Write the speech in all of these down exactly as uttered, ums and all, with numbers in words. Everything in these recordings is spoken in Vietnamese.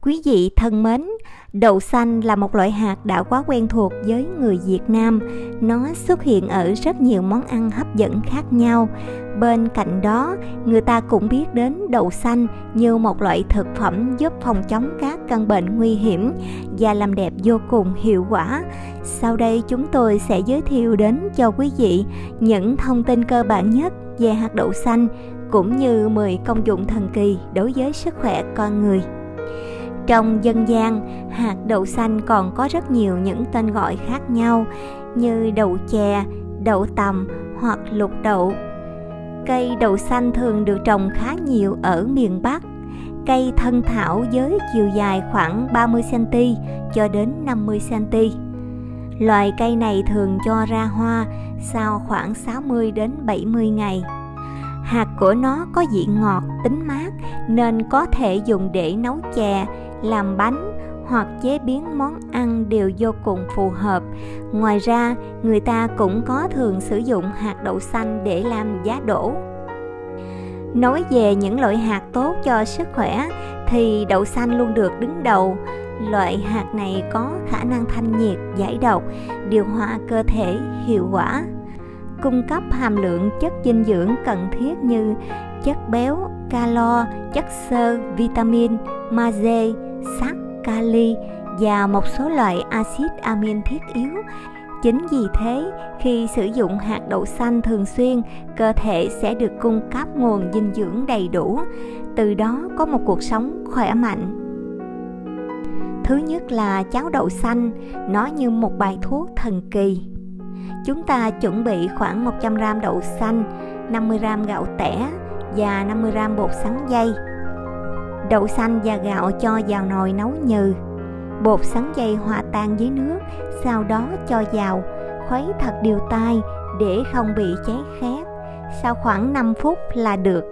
Quý vị thân mến, đậu xanh là một loại hạt đã quá quen thuộc với người Việt Nam. Nó xuất hiện ở rất nhiều món ăn hấp dẫn khác nhau. Bên cạnh đó, người ta cũng biết đến đậu xanh như một loại thực phẩm giúp phòng chống các căn bệnh nguy hiểm và làm đẹp vô cùng hiệu quả. Sau đây chúng tôi sẽ giới thiệu đến cho quý vị những thông tin cơ bản nhất về hạt đậu xanh, cũng như mười công dụng thần kỳ đối với sức khỏe con người. Trong dân gian, hạt đậu xanh còn có rất nhiều những tên gọi khác nhau như đậu chè, đậu tằm hoặc lục đậu. Cây đậu xanh thường được trồng khá nhiều ở miền Bắc. Cây thân thảo với chiều dài khoảng ba mươi xăng-ti-mét cho đến năm mươi xăng-ti-mét. Loài cây này thường cho ra hoa sau khoảng sáu mươi đến bảy mươi ngày. Hạt của nó có vị ngọt, tính mát nên có thể dùng để nấu chè, làm bánh hoặc chế biến món ăn đều vô cùng phù hợp. Ngoài ra, người ta cũng có thường sử dụng hạt đậu xanh để làm giá đỗ. Nói về những loại hạt tốt cho sức khỏe thì đậu xanh luôn được đứng đầu. Loại hạt này có khả năng thanh nhiệt, giải độc, điều hòa cơ thể hiệu quả, cung cấp hàm lượng chất dinh dưỡng cần thiết như chất béo, calo, chất xơ, vitamin, magie, sắt, kali và một số loại axit amin thiết yếu. Chính vì thế, khi sử dụng hạt đậu xanh thường xuyên, cơ thể sẽ được cung cấp nguồn dinh dưỡng đầy đủ, từ đó có một cuộc sống khỏe mạnh. Thứ nhất là cháo đậu xanh, nó như một bài thuốc thần kỳ. Chúng ta chuẩn bị khoảng một trăm gam đậu xanh, năm mươi gam gạo tẻ và năm mươi gam bột sắn dây. Đậu xanh và gạo cho vào nồi nấu nhừ. Bột sắn dây hòa tan với nước, sau đó cho vào, khuấy thật đều tay để không bị cháy khét. Sau khoảng năm phút là được.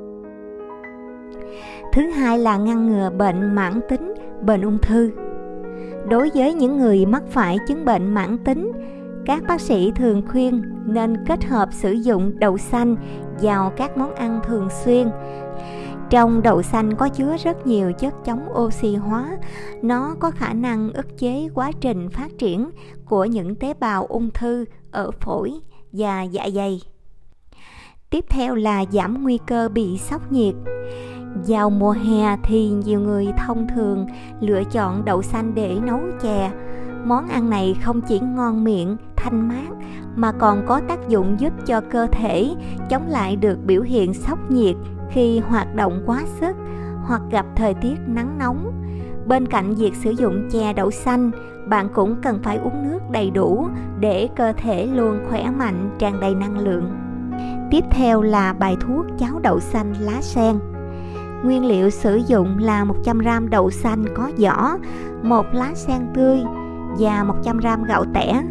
Thứ hai là ngăn ngừa bệnh mãn tính, bệnh ung thư. Đối với những người mắc phải chứng bệnh mãn tính, các bác sĩ thường khuyên nên kết hợp sử dụng đậu xanh vào các món ăn thường xuyên. Trong đậu xanh có chứa rất nhiều chất chống oxy hóa, nó có khả năng ức chế quá trình phát triển của những tế bào ung thư ở phổi và dạ dày. Tiếp theo là giảm nguy cơ bị sốc nhiệt. Vào mùa hè thì nhiều người thông thường lựa chọn đậu xanh để nấu chè. Món ăn này không chỉ ngon miệng, thanh mát mà còn có tác dụng giúp cho cơ thể chống lại được biểu hiện sốc nhiệt khi hoạt động quá sức hoặc gặp thời tiết nắng nóng. Bên cạnh việc sử dụng chè đậu xanh, bạn cũng cần phải uống nước đầy đủ để cơ thể luôn khỏe mạnh, tràn đầy năng lượng. Tiếp theo là bài thuốc cháo đậu xanh lá sen. Nguyên liệu sử dụng là một trăm gam đậu xanh có vỏ, một lá sen tươi và một trăm gam gạo tẻ.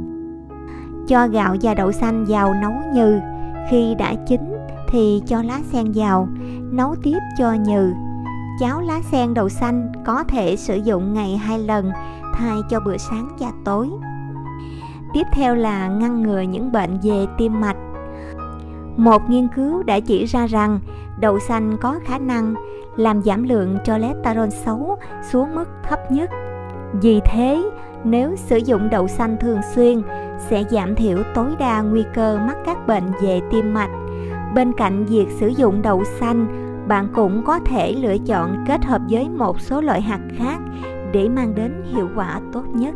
Cho gạo và đậu xanh vào nấu nhừ. Khi đã chín thì cho lá sen vào, nấu tiếp cho nhừ. Cháo lá sen đậu xanh có thể sử dụng ngày hai lần, thay cho bữa sáng và tối. Tiếp theo là ngăn ngừa những bệnh về tim mạch. Một nghiên cứu đã chỉ ra rằng đậu xanh có khả năng làm giảm lượng cholesterol xấu xuống mức thấp nhất. Vì thế, nếu sử dụng đậu xanh thường xuyên sẽ giảm thiểu tối đa nguy cơ mắc các bệnh về tim mạch. Bên cạnh việc sử dụng đậu xanh, bạn cũng có thể lựa chọn kết hợp với một số loại hạt khác để mang đến hiệu quả tốt nhất.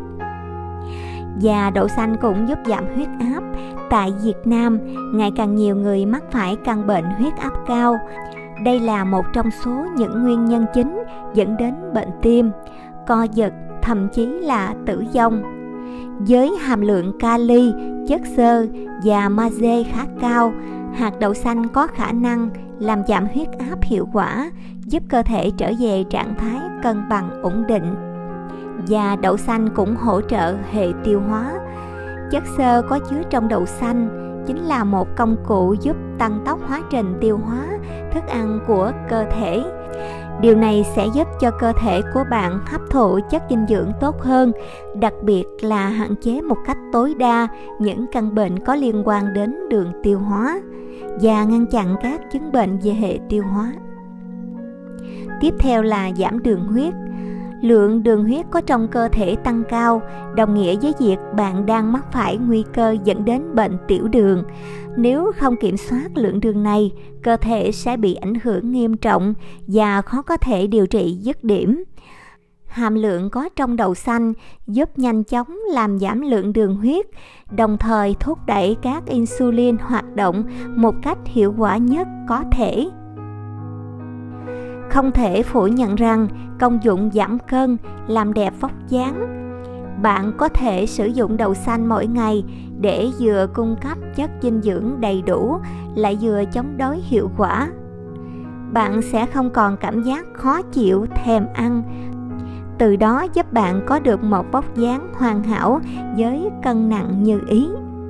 Và đậu xanh cũng giúp giảm huyết áp. Tại Việt Nam, ngày càng nhiều người mắc phải căn bệnh huyết áp cao. Đây là một trong số những nguyên nhân chính dẫn đến bệnh tim, co giật, thậm chí là tử vong. Với hàm lượng kali, chất xơ và magie khá cao, hạt đậu xanh có khả năng làm giảm huyết áp hiệu quả, giúp cơ thể trở về trạng thái cân bằng ổn định. Và đậu xanh cũng hỗ trợ hệ tiêu hóa. Chất xơ có chứa trong đậu xanh chính là một công cụ giúp tăng tốc quá trình tiêu hóa thức ăn của cơ thể. Điều này sẽ giúp cho cơ thể của bạn hấp thụ chất dinh dưỡng tốt hơn, đặc biệt là hạn chế một cách tối đa những căn bệnh có liên quan đến đường tiêu hóa và ngăn chặn các chứng bệnh về hệ tiêu hóa. Tiếp theo là giảm đường huyết. Lượng đường huyết có trong cơ thể tăng cao, đồng nghĩa với việc bạn đang mắc phải nguy cơ dẫn đến bệnh tiểu đường. Nếu không kiểm soát lượng đường này, cơ thể sẽ bị ảnh hưởng nghiêm trọng và khó có thể điều trị dứt điểm. Hàm lượng có trong đậu xanh giúp nhanh chóng làm giảm lượng đường huyết, đồng thời thúc đẩy các insulin hoạt động một cách hiệu quả nhất có thể. Không thể phủ nhận rằng công dụng giảm cân, làm đẹp vóc dáng. Bạn có thể sử dụng đậu xanh mỗi ngày để vừa cung cấp chất dinh dưỡng đầy đủ, lại vừa chống đói hiệu quả. Bạn sẽ không còn cảm giác khó chịu, thèm ăn, từ đó giúp bạn có được một vóc dáng hoàn hảo với cân nặng như ý.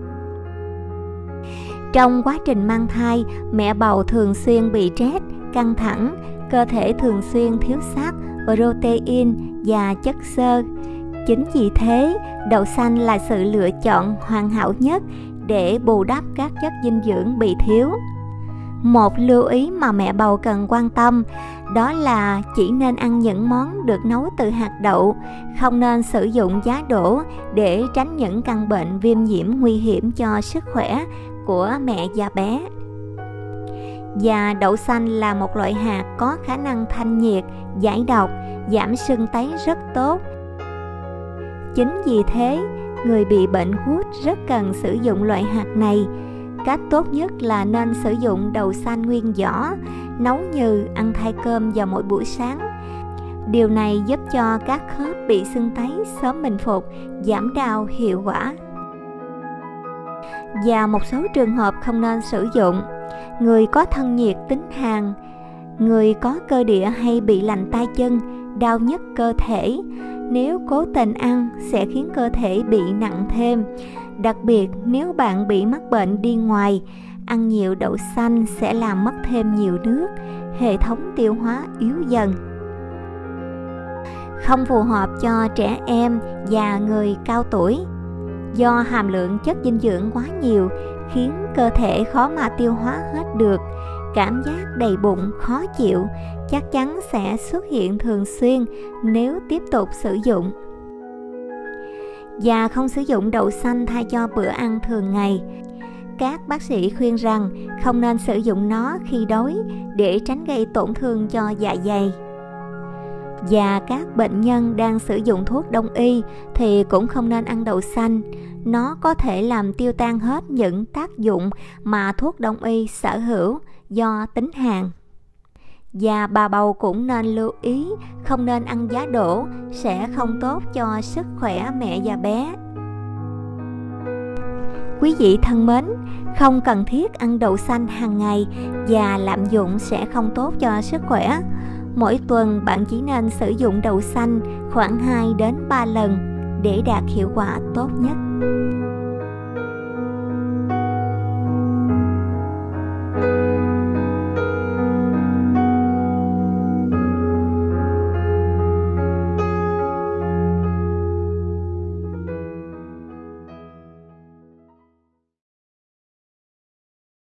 Trong quá trình mang thai, mẹ bầu thường xuyên bị stress, căng thẳng, cơ thể thường xuyên thiếu sắt, protein và chất xơ. Chính vì thế, đậu xanh là sự lựa chọn hoàn hảo nhất để bù đắp các chất dinh dưỡng bị thiếu. Một lưu ý mà mẹ bầu cần quan tâm đó là chỉ nên ăn những món được nấu từ hạt đậu, không nên sử dụng giá đỗ để tránh những căn bệnh viêm nhiễm nguy hiểm cho sức khỏe của mẹ và bé. Và đậu xanh là một loại hạt có khả năng thanh nhiệt, giải độc, giảm sưng tấy rất tốt. Chính vì thế, người bị bệnh gút rất cần sử dụng loại hạt này. Cách tốt nhất là nên sử dụng đậu xanh nguyên vỏ, nấu như ăn thay cơm vào mỗi buổi sáng. Điều này giúp cho các khớp bị sưng tấy sớm bình phục, giảm đau hiệu quả. Và một số trường hợp không nên sử dụng: người có thân nhiệt tính hàn, người có cơ địa hay bị lạnh tay chân, đau nhức cơ thể. Nếu cố tình ăn sẽ khiến cơ thể bị nặng thêm. Đặc biệt nếu bạn bị mắc bệnh đi ngoài, ăn nhiều đậu xanh sẽ làm mất thêm nhiều nước, hệ thống tiêu hóa yếu dần. Không phù hợp cho trẻ em và người cao tuổi. Do hàm lượng chất dinh dưỡng quá nhiều khiến cơ thể khó mà tiêu hóa hết được, cảm giác đầy bụng khó chịu chắc chắn sẽ xuất hiện thường xuyên nếu tiếp tục sử dụng. Và không sử dụng đậu xanh thay cho bữa ăn thường ngày. Các bác sĩ khuyên rằng không nên sử dụng nó khi đói để tránh gây tổn thương cho dạ dày. Và các bệnh nhân đang sử dụng thuốc đông y thì cũng không nên ăn đậu xanh. Nó có thể làm tiêu tan hết những tác dụng mà thuốc đông y sở hữu do tính hàn. Và bà bầu cũng nên lưu ý không nên ăn giá đỗ, sẽ không tốt cho sức khỏe mẹ và bé. Quý vị thân mến, không cần thiết ăn đậu xanh hàng ngày và lạm dụng sẽ không tốt cho sức khỏe. Mỗi tuần bạn chỉ nên sử dụng đậu xanh khoảng hai đến ba lần để đạt hiệu quả tốt nhất.